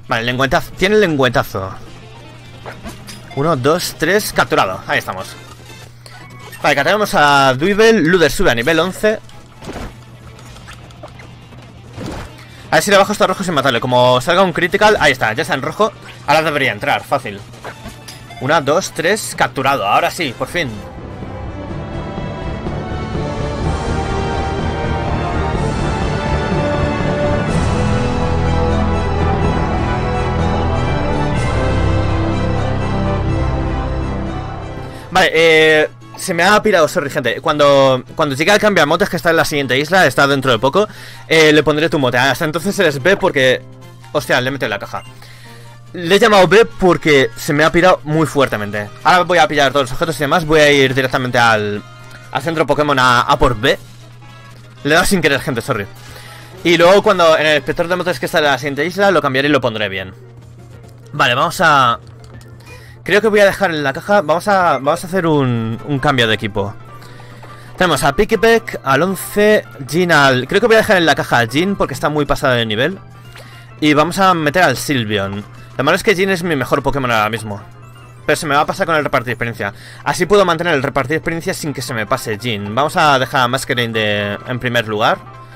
Vale, lengüetazo. Tiene el lengüetazo. 1, 2, 3, capturado. Ahí estamos. Vale, capturamos a Dweevil. Luder sube a nivel 11. A ver si le bajo esto a rojo sin matarle. Como salga un critical, ahí está, ya está en rojo. Ahora debería entrar, fácil. 1, 2, 3, capturado. Ahora sí, por fin. Vale, se me ha pirado, sorry, gente. Cuando llegue al cambiamotes, que está en la siguiente isla, está dentro de poco, le pondré tu mote. Hasta entonces eres B porque... Hostia, le he metido en la caja. Le he llamado B porque se me ha pirado muy fuertemente. Ahora voy a pillar todos los objetos y demás. Voy a ir directamente al centro Pokémon a por B. Le he dado sin querer, gente, sorry. Y luego cuando en el inspector de motes que está en la siguiente isla, lo cambiaré y lo pondré bien. Vale, vamos a... Creo que voy a dejar en la caja. Vamos a hacer un cambio de equipo. Tenemos a Pikipek al 11, Jin al... Creo que voy a dejar en la caja a Jin porque está muy pasado de nivel. Y vamos a meter al Sylveon. Lo malo es que Jin es mi mejor Pokémon ahora mismo. Pero se me va a pasar con el repartir experiencia. Así puedo mantener el repartir experiencia sin que se me pase Jin. Vamos a dejar a Masquerain en primer lugar.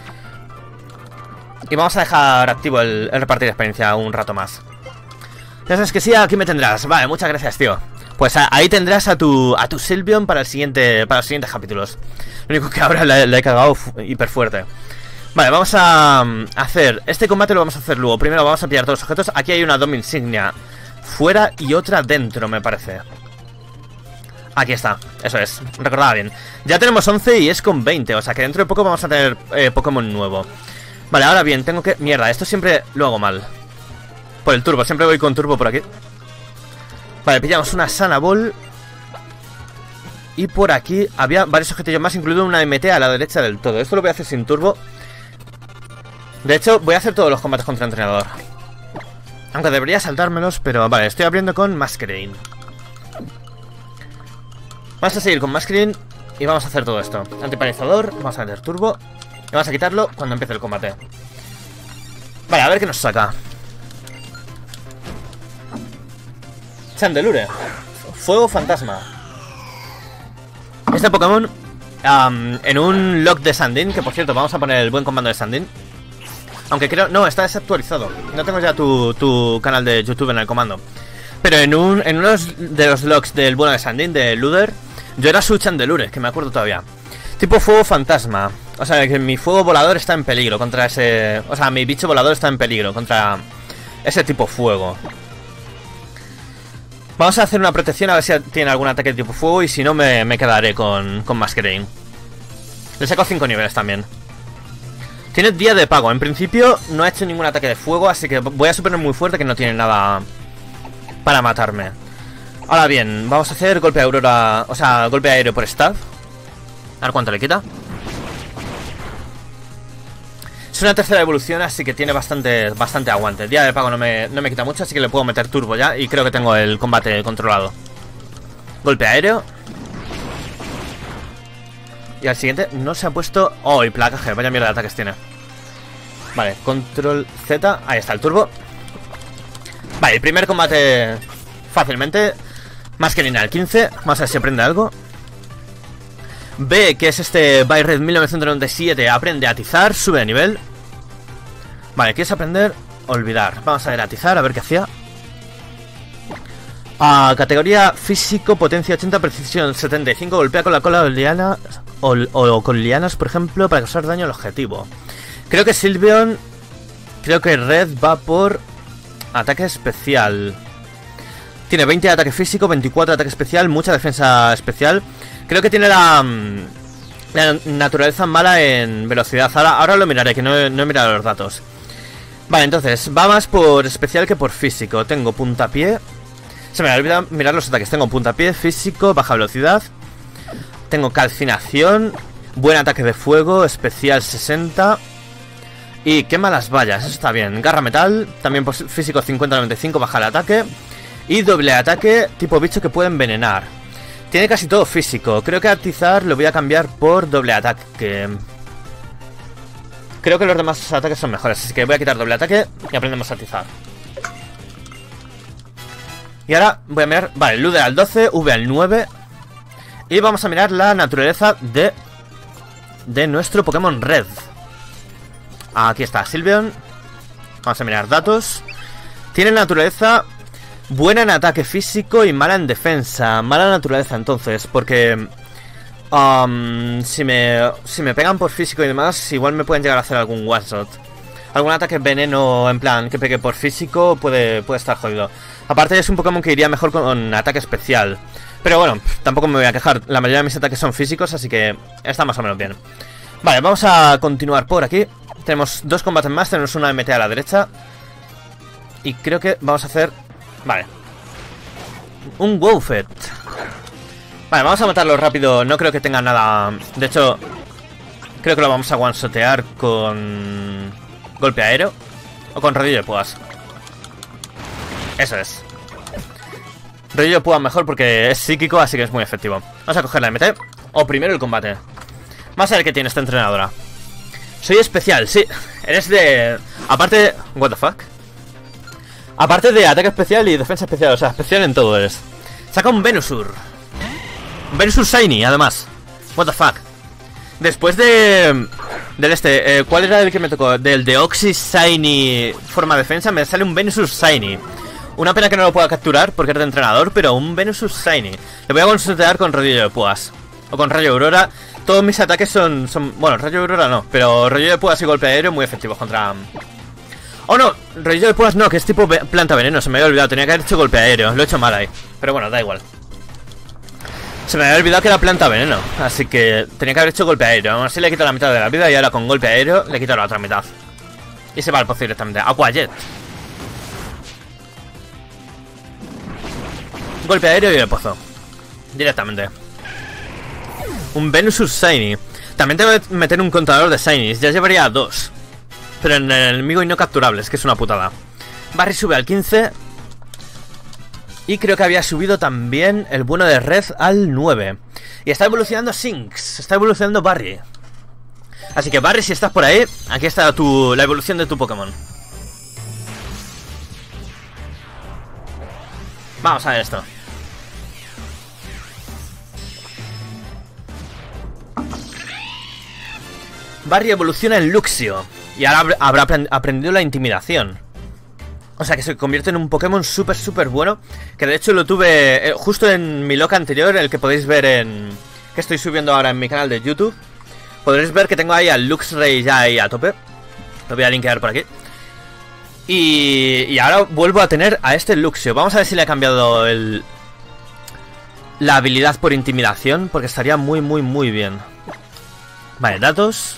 Y vamos a dejar activo el repartir experiencia un rato más. Ya sabes que sí, aquí me tendrás. Vale, muchas gracias, tío. Pues ahí tendrás a tu Sylveon para los siguientes capítulos. Lo único que ahora le he cagado hiper fuerte. Vale, vamos a hacer... Este combate lo vamos a hacer luego. Primero vamos a pillar todos los objetos. Aquí hay una Dom Insignia fuera y otra dentro, me parece. Aquí está, eso es, recordaba bien. Ya tenemos 11 y es con 20. O sea que dentro de poco vamos a tener Pokémon nuevo. Vale, ahora bien, tengo que... Mierda, esto siempre lo hago mal. Por el turbo, siempre voy con turbo por aquí. Vale, pillamos una Sana Ball. Y por aquí había varios objetillos más, incluido una MT a la derecha del todo. Esto lo voy a hacer sin turbo. De hecho, voy a hacer todos los combates contra entrenador. Aunque debería saltármelos, pero vale, estoy abriendo con Masquerain. Vamos a seguir con Masquerain y vamos a hacer todo esto. Antipanizador, vamos a meter turbo. Y vamos a quitarlo cuando empiece el combate. Vale, a ver qué nos saca. Chandelure, fuego fantasma. Este Pokémon en un log de Sandin, que por cierto vamos a poner el buen comando de Sandin. Aunque creo, no, está desactualizado. No tengo ya tu canal de YouTube en el comando. Pero en uno de los logs del bueno de Sandin, de Luder, yo era su Chandelure, que me acuerdo todavía. Tipo fuego fantasma. O sea, que mi fuego volador está en peligro contra ese... O sea, mi bicho volador está en peligro contra ese tipo fuego. Vamos a hacer una protección a ver si tiene algún ataque de tipo fuego. Y si no me quedaré con Masquerain. Le saco 5 niveles también. Tiene día de pago. En principio no ha hecho ningún ataque de fuego, así que voy a suponer muy fuerte que no tiene nada para matarme. Ahora bien, vamos a hacer golpe de aurora. O sea, golpe aéreo por staff. A ver cuánto le quita. Es una tercera evolución, así que tiene bastante aguante. Día de pago no me quita mucho, así que le puedo meter turbo ya. Y creo que tengo el combate controlado. Golpe aéreo. Y al siguiente no se ha puesto... Oh, y placaje, vaya mierda de ataques tiene. Vale, control Z. Ahí está el turbo. Vale, el primer combate fácilmente. Masquerain al 15. Vamos a ver si aprende algo. B, que es este Byred 1997, aprende a atizar, sube de nivel. Vale, ¿quieres aprender? Olvidar. Vamos a ver atizar, a ver qué hacía. Categoría físico, potencia 80, precisión 75. Golpea con la cola de liana o con lianas, por ejemplo, para causar daño al objetivo. Creo que Sylveon... Creo que Red va por ataque especial. Tiene 20 de ataque físico, 24 de ataque especial, mucha defensa especial. Creo que tiene la naturaleza mala en velocidad. Ahora lo miraré, que no he mirado los datos. Vale, entonces, va más por especial que por físico. Tengo puntapié. Se me ha olvidado mirar los ataques. Tengo puntapié, físico, baja velocidad. Tengo calcinación, buen ataque de fuego, especial 60. Y quema las vallas, eso está bien. Garra metal, también por físico 50-95, baja el ataque. Y doble ataque, tipo bicho que puede envenenar. Tiene casi todo físico. Creo que atizar lo voy a cambiar por doble ataque. Creo que los demás ataques son mejores, así que voy a quitar doble ataque y aprendemos a atizar. Y ahora voy a mirar, vale, Lude al 12, V al 9. Y vamos a mirar la naturaleza de nuestro Pokémon Red. Aquí está, Sylveon. Vamos a mirar datos. Tiene naturaleza buena en ataque físico y mala en defensa. Mala naturaleza entonces, porque si me pegan por físico y demás, igual me pueden llegar a hacer algún one shot. Algún ataque veneno en plan que pegue por físico puede estar jodido. Aparte es un Pokémon que iría mejor con ataque especial. Pero bueno, tampoco me voy a quejar. La mayoría de mis ataques son físicos, así que está más o menos bien. Vale, vamos a continuar por aquí. Tenemos 2 combates más, tenemos una MT a la derecha. Y creo que vamos a hacer... Vale, un Wowfet. Vale, vamos a matarlo rápido. No creo que tenga nada... De hecho, creo que lo vamos a one-shotear con... golpe aéreo. O con rodillo de púas. Eso es. Rodillo de púas mejor porque es psíquico, así que es muy efectivo. Vamos a coger la MT. O primero el combate. Vamos a ver qué tiene esta entrenadora. Soy especial, sí. Eres de... Aparte... What the fuck. Aparte de ataque especial y defensa especial. O sea, especial en todo eres. Saca un Venusaur. Un Venusaur Shiny, además. What the fuck. Después de... ¿cuál era el que me tocó? Del Deoxys Shiny forma defensa. Me sale un Venusaur Shiny. Una pena que no lo pueda capturar porque es de entrenador. Pero un Venusaur Shiny. Le voy a consultar con rodillo de púas. O con rayo aurora. Todos mis ataques son... Bueno, rayo aurora no. Pero rodillo de púas y golpe aéreo muy efectivos contra... Oh no, rodillo de púas no, que es tipo planta veneno. Se me había olvidado, tenía que haber hecho golpe aéreo. Lo he hecho mal ahí, pero bueno, da igual. Se me había olvidado que era planta veneno, así que tenía que haber hecho golpe aéreo. Aún así le quito la mitad de la vida y ahora con golpe aéreo le quito la otra mitad. Y se va al pozo directamente. Aqua Jet. Golpe aéreo y el pozo directamente. Un Venusaur Shiny. También tengo que meter un contador de Shinies. Ya llevaría 2. Pero en el enemigo y no capturables, que es una putada. Barry sube al 15. Y creo que había subido también el bueno de Red al 9. Y está evolucionando Sinks. Está evolucionando Barry. Así que Barry, si estás por ahí, aquí está la evolución de tu Pokémon. Vamos a ver esto. Barry evoluciona en Luxio. Y ahora habrá aprendido la intimidación. O sea que se convierte en un Pokémon súper bueno. Que de hecho lo tuve justo en mi loca anterior. El que podéis ver que estoy subiendo ahora en mi canal de YouTube. Podréis ver que tengo ahí al Luxray ya ahí a tope. Lo voy a linkear por aquí. Y ahora vuelvo a tener a este Luxio. Vamos a ver si le ha cambiado la habilidad por intimidación. Porque estaría muy bien. Vale, datos.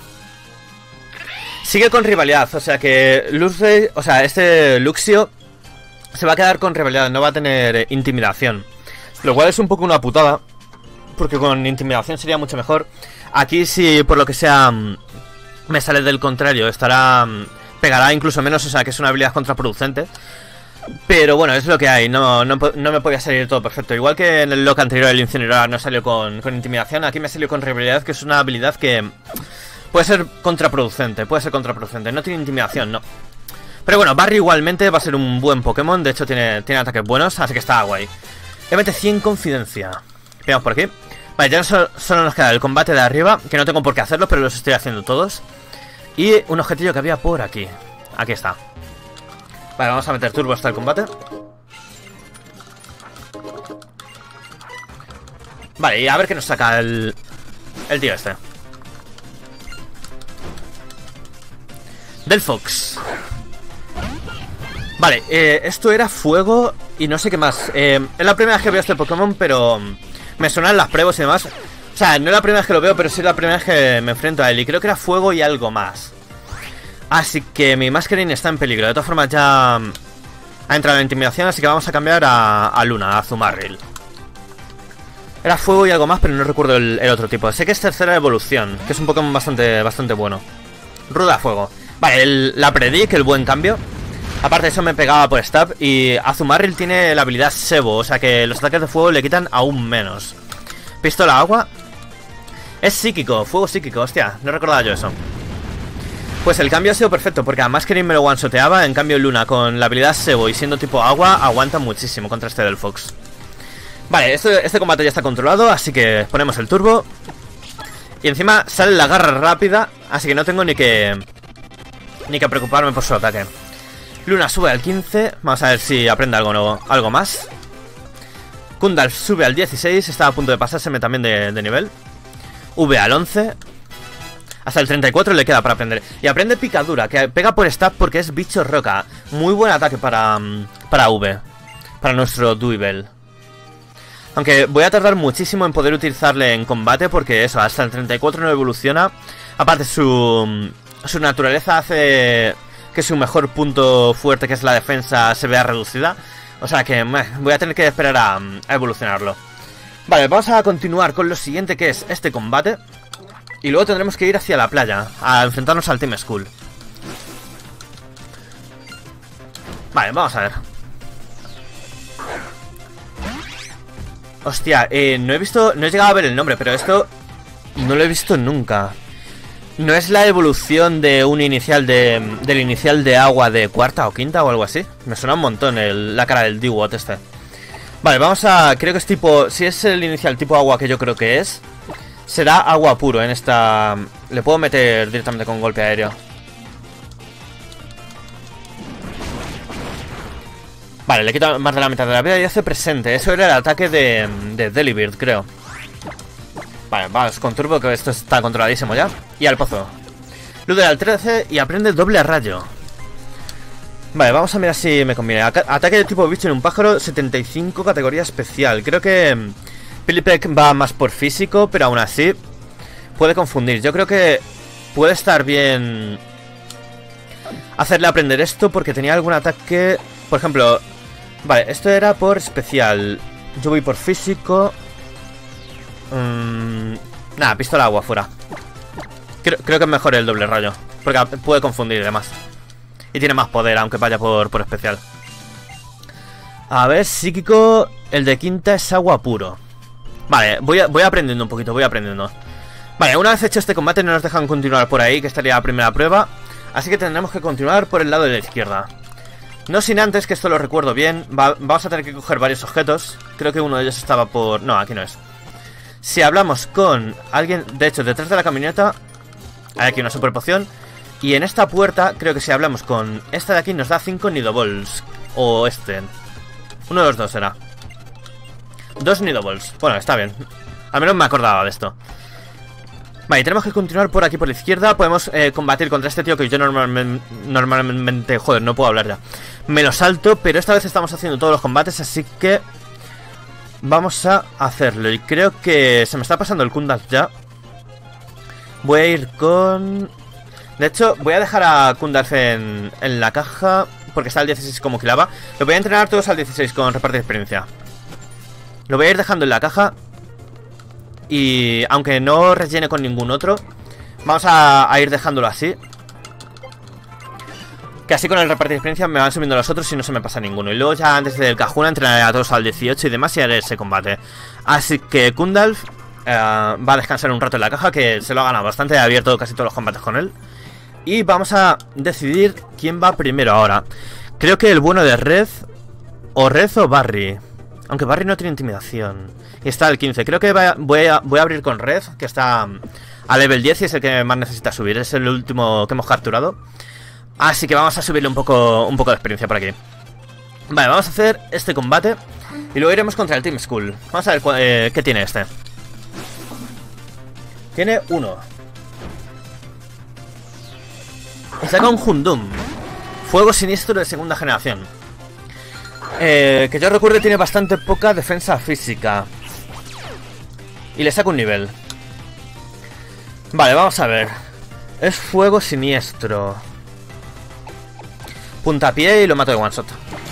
Sigue con rivalidad, o sea que Luxray, o sea, este Luxio se va a quedar con rivalidad, no va a tener intimidación. Lo cual es un poco una putada, porque con intimidación sería mucho mejor. Aquí si por lo que sea me sale del contrario, pegará incluso menos, o sea que es una habilidad contraproducente. Pero bueno, es lo que hay, no me podía salir todo perfecto. Igual que en el lock anterior el incinerador no salió con intimidación, aquí me salió con rivalidad, que es una habilidad que... puede ser contraproducente, no tiene intimidación, no. Pero bueno, Barry igualmente va a ser un buen Pokémon. De hecho tiene ataques buenos, así que está guay. MT100 Confidencia. Veamos por aquí. Vale, ya solo nos queda el combate de arriba, que no tengo por qué hacerlo, pero los estoy haciendo todos. Y un objetillo que había por aquí. Aquí está. Vale, vamos a meter turbo hasta el combate. Vale, y a ver qué nos saca el tío este. Del Fox. Vale, esto era fuego y no sé qué más. Es la primera vez que veo este Pokémon, pero me suenan las pruebas y demás. O sea, no es la primera vez que lo veo, pero sí la primera vez que me enfrento a él. Y creo que era fuego y algo más. Así que mi Masquerain está en peligro. De todas formas ya ha entrado en intimidación, así que vamos a cambiar a Luna, a Azumarill. Era fuego y algo más, pero no recuerdo el otro tipo. Sé que es tercera evolución, que es un Pokémon bastante bueno. Ruda fuego. Vale, la Predic, el buen cambio. Aparte de eso me pegaba por stab. Y Azumarill tiene la habilidad Sebo, o sea que los ataques de fuego le quitan aún menos. Pistola agua. Es psíquico, fuego psíquico, hostia, no recordaba yo eso. Pues el cambio ha sido perfecto, porque además que me lo one-shoteaba. En cambio Luna con la habilidad Sebo y siendo tipo agua aguanta muchísimo contra este del Fox. Vale, este combate ya está controlado, así que ponemos el turbo. Y encima sale la garra rápida, así que no tengo ni que preocuparme por su ataque. Luna sube al 15, vamos a ver si aprende algo nuevo, algo más. Kundalf sube al 16, está a punto de pasárseme también de nivel. V al 11. Hasta el 34 le queda para aprender. Y aprende picadura, que pega por stab porque es bicho roca. Muy buen ataque para V, para nuestro Duibel. Aunque voy a tardar muchísimo en poder utilizarle en combate, porque eso, hasta el 34 no evoluciona. Aparte su naturaleza hace que su mejor punto fuerte, que es la defensa, se vea reducida. O sea que voy a tener que esperar a evolucionarlo. Vale, vamos a continuar con lo siguiente, que es este combate. Y luego tendremos que ir hacia la playa a enfrentarnos al Team Skull. Vale, vamos a ver. Hostia, no he llegado a ver el nombre, pero esto no lo he visto nunca. ¿No es la evolución de un inicial del inicial de agua de cuarta o quinta o algo así? Me suena un montón la cara del D-Watt este. Vale, vamos a... Creo que es tipo... Si es el inicial tipo agua, que yo creo que es, será agua puro en esta... Le puedo meter directamente con golpe aéreo. Vale, le quita más de la mitad de la vida y hace presente. Eso era el ataque de Delibird, creo. Vale, vamos con turbo, que esto está controladísimo ya. Y al pozo. Luder al 13 y aprende doble rayo. Vale, vamos a mirar si me conviene. Ataque de tipo bicho en un pájaro, 75, categoría especial. Creo que Pilipek va más por físico, pero aún así puede confundir. Yo creo que puede estar bien hacerle aprender esto, porque tenía algún ataque... Por ejemplo... Vale, esto era por especial. Yo voy por físico. Nada, pistola agua fuera. Creo que es mejor el doble rayo, porque puede confundir además. Y tiene más poder, aunque vaya por especial. A ver, psíquico. El de quinta es agua puro. Vale, voy aprendiendo un poquito, voy aprendiendo. Vale, una vez hecho este combate no nos dejan continuar por ahí, que estaría la primera prueba. Así que tendremos que continuar por el lado de la izquierda. No sin antes, que esto lo recuerdo bien, vamos a tener que coger varios objetos. Creo que uno de ellos estaba por... No, aquí no es. Si hablamos con alguien... De hecho, detrás de la camioneta hay aquí una super poción. Y en esta puerta, creo que si hablamos con esta de aquí nos da 5 Nidoballs. O este. Uno de los dos será. 2 Nidoballs. Bueno, está bien. Al menos me acordaba de esto. Vale, tenemos que continuar por aquí por la izquierda. Podemos combatir contra este tío que yo normalmente... Joder, no puedo hablar ya. Me lo salto, pero esta vez estamos haciendo todos los combates, así que vamos a hacerlo. Y creo que se me está pasando el Kundalf ya. Voy a ir con... De hecho, voy a dejar a Kundalf en la caja, porque está al 16 como kilaba. Lo voy a entrenar todos al 16 con reparte de experiencia. Lo voy a ir dejando en la caja. Y aunque no rellene con ningún otro, vamos a ir dejándolo así. Que así con el repartir de experiencia me van subiendo los otros y no se me pasa ninguno. Y luego ya antes del Cajuna entrenaré a todos al 18 y demás y haré ese combate. Así que Kundalf va a descansar un rato en la caja, que se lo ha ganado bastante. He abierto casi todos los combates con él. Y vamos a decidir quién va primero ahora. Creo que el bueno de Red o Barry. Aunque Barry no tiene intimidación. Y está al 15. Creo que voy a abrir con Red, que está a level 10 y es el que más necesita subir. Es el último que hemos capturado. Así que vamos a subirle un poco de experiencia por aquí. Vale, vamos a hacer este combate y luego iremos contra el Team Skull. Vamos a ver qué tiene este. Tiene 1. Y saca un Hundum. Fuego siniestro de segunda generación. Que yo recuerde tiene bastante poca defensa física. Y le saco un nivel. Vale, vamos a ver. Es fuego siniestro. Puntapié y lo mato de one shot.